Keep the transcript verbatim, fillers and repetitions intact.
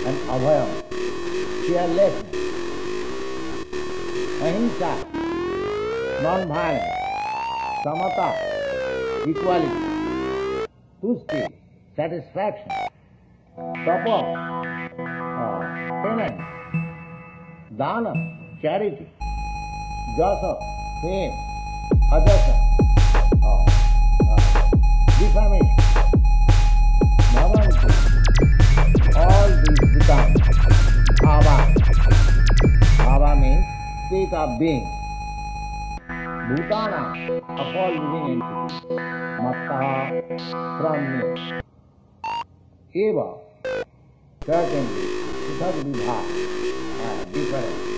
and abhayam, fearlessness, ahimsa, non-violence, samata, equality, tusti, satisfaction, tapa, uh, penance, dana, charity, jasa, fame, ajasa, uh, uh, defamation, bhavanti, all these become bhava. Bhava means state of being. Bhutana, of all living entities, mattaha, from me. Eva, certainly, it has to be bha, uh, different.